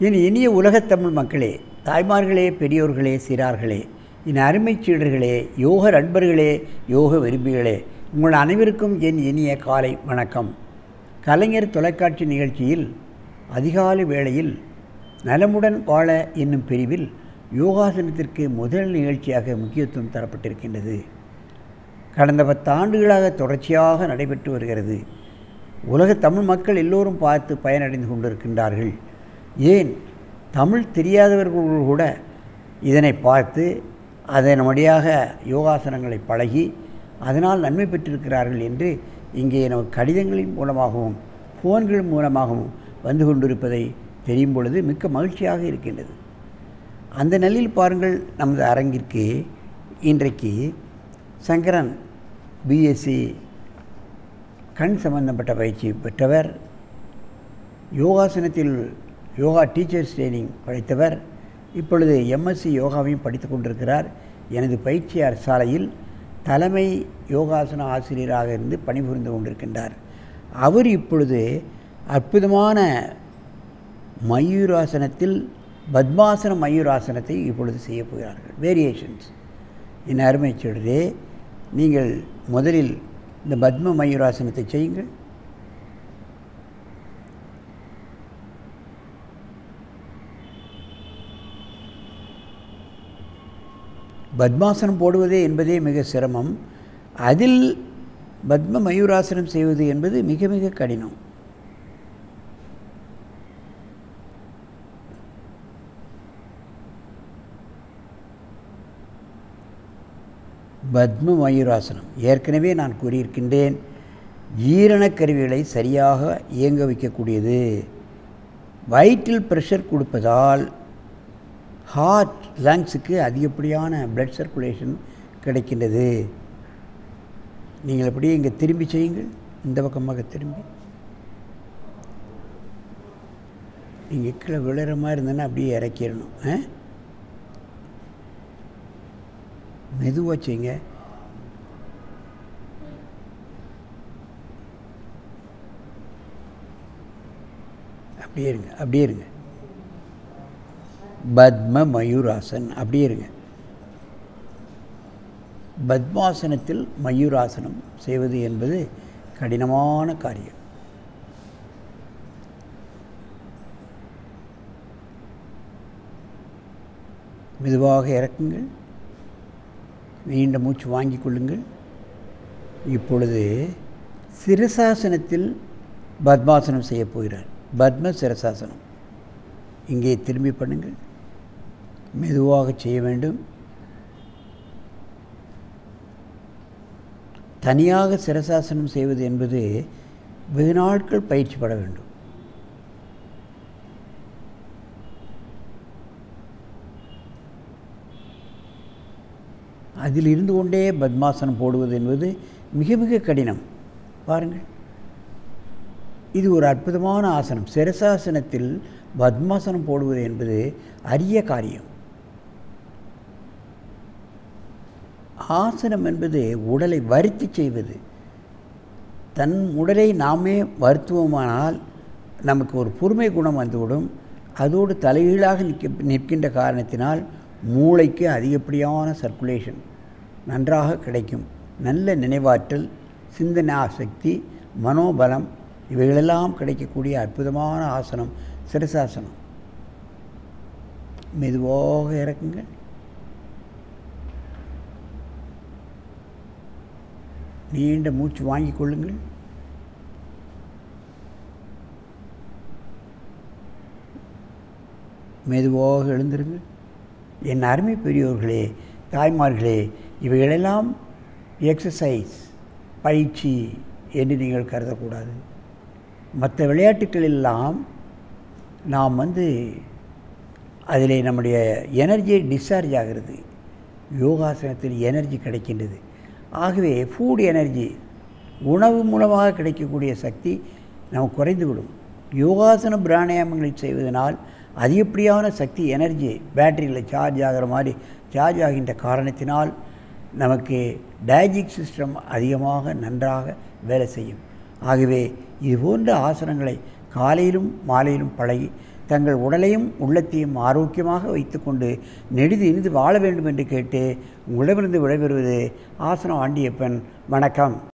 என் இனிய உலகத்தமிழ் மக்களே, தாய்மார்களே, பெரியோர்களே, சிறார்களே, என் அருமைச் சீடர்களே, யோக நண்பர்களே, யோக விரும்பிகளே, உங்கள் அனைவருக்கும் என் இனிய காலை வணக்கம். கலைஞர் தொலைக்காட்சி நிகழ்ச்சியில் அதிகாலை வேளையில் நலமுடன் வாழ என்னும் பிரிவில் யோகாசனத்திற்கு முதல் நிகழ்ச்சியாக முக்கியத்துவம் தரப்பட்டிருக்கின்றது. கடந்த 10 ஆண்டுகளாக தொடர்ச்சியாக நடைபெற்று வருகிறது. உலக தமிழ் மக்கள் எல்லோரும் பார்த்து பயனடைந்து கொண்டிருக்கின்றார்கள். ஏன் தமிழ் தெரியாதவர்கள் கூட இதனை பார்த்து அதன் வழியாக யோகாசனங்களை பழகி அதனால் நன்மை பெற்றிருக்கிறார்கள் என்று இங்கே நமக்கு கடிதங்களின் மூலமாகவும் ஃபோன்கள் மூலமாகவும் வந்து கொண்டிருப்பதை தெரியும் பொழுது மிக்க மகிழ்ச்சியாக இருக்கின்றது. அந்த நிலையில் பாருங்கள், நமது அரங்கிற்கு இன்றைக்கு சங்கரன் பிஎஸ்சி கண் சம்பந்தப்பட்ட பயிற்சி பெற்றவர், யோகாசனத்தில் யோகா டீச்சர்ஸ் ட்ரைனிங் படித்தவர், இப்பொழுது எம்எஸ்சி யோகாவையும் படித்து கொண்டிருக்கிறார். எனது பயிற்சியார் சாலையில் தலைமை யோகாசன ஆசிரியராக இருந்து பணிபுரிந்து கொண்டிருக்கின்றார். அவர் இப்பொழுது அற்புதமான மயூராசனத்தில் பத்மாசன மயூராசனத்தை இப்பொழுது செய்ய போகிறார்கள். வேரியேஷன்ஸ். என் அருமை சீடரே, நீங்கள் முதலில் இந்த பத்ம மயூராசனத்தை செய்யுங்கள். பத்மாசனம் போடுவதே என்பதே மிக சிரமம். அதில் பத்ம மயூராசனம் செய்வது என்பது மிக மிக கடினம். பத்ம மயூராசனம் ஏற்கனவே நான் கூறியிருக்கின்றேன், ஜீரண கருவிகளை சரியாக இயங்க வைக்கக்கூடியது. வயிற்றில் ப்ரெஷர் கொடுப்பதால் ஹார்ட் லங்ஸுக்கு அதிகப்படியான பிளட் சர்க்குலேஷன் கிடைக்கின்றது. நீங்கள் அப்படியே இங்கே திரும்பி செய்யுங்கள். இந்த பக்கமாக திரும்பி நீங்கள் கீழே விழுற மாதிரி இருந்ததுன்னா அப்படியே இறக்கிடணும். மெதுவாக செய்யுங்க. அப்படியே இருங்க, அப்படியே இருங்க. பத்ம மயூராசன், அப்படியே இருங்க. பத்மாசனத்தில் மயூராசனம் செய்வது என்பது கடினமான காரியம். மெதுவாக இறக்குங்கள். நீண்ட மூச்சு வாங்கிக் கொள்ளுங்கள். இப்பொழுது சிரசாசனத்தில் பத்மாசனம் செய்ய போகிறார். பத்ம சிரசாசனம். இங்கே திரும்பி பண்ணுங்கள். மெதுவாக செய்ய வேண்டும். தனியாக சிரசாசனம் செய்வது என்பது வெகு நாட்கள் பயிற்சி பட வேண்டும். அதில் இருந்து கொண்டே பத்மாசனம் போடுவது என்பது மிக மிக கடினம். பாருங்கள், இது ஒரு அற்புதமான ஆசனம். சிரசாசனத்தில் பத்மாசனம் போடுவது என்பது அரிய காரியம். ஆசனம் என்பது உடலை வருத்தி செய்வது. தன் உடலை நாமே வருத்துவோமானால் நமக்கு ஒரு பொறுமை குணம் வந்துவிடும். அதோடு தலைகீழாக நிற்கின்ற காரணத்தினால் மூளைக்கு அதிகப்படியான சர்க்குலேஷன் நன்றாக கிடைக்கும். நல்ல நினைவாற்றல், சிந்தனா சக்தி, மனோபலம் இவைகளெல்லாம் கிடைக்கக்கூடிய அற்புதமான ஆசனம் சிரசாசனம். மெதுவாக இறக்குங்கள். நீண்ட மூச்சு வாங்கிக் கொள்ளுங்கள். மெதுவாக எழுந்திருங்கள். என் அருமை பெரியோர்களே, தாய்மார்களே, இவைகளெல்லாம் எக்ஸசைஸ், பயிற்சி என்று நீங்கள் கருதக்கூடாது. மற்ற விளையாட்டுக்களெல்லாம் நாம் அதிலே நம்முடைய எனர்ஜி டிஸ்சார்ஜ் ஆகிறது. யோகாசனத்தில் எனர்ஜி கிடைக்கின்றது. ஆகவே ஃபுட் எனர்ஜி, உணவு மூலமாக கிடைக்கக்கூடிய சக்தி நமக்கு குறைந்துவிடும். யோகாசன பிராணாயாமங்களை செய்வதனால் அதிகப்படியான சக்தி, எனர்ஜி பேட்டரியில் சார்ஜ் ஆகிற மாதிரி சார்ஜ் ஆகின்ற காரணத்தினால் நமக்கு டைஜஸ்ட் சிஸ்டம் அதிகமாக நன்றாக வேலை செய்யும். ஆகவே இது போன்ற ஆசனங்களை காலையிலும் மாலையிலும் பழகி தங்கள் உடலையும் உள்ளத்தையும் ஆரோக்கியமாக வைத்துக்கொண்டு நெடிது இனிது வாழ வேண்டும் என்று கேட்டு உங்களிடமிருந்து விடைபெறுவது ஆசனம் ஆண்டியப்பன். வணக்கம்.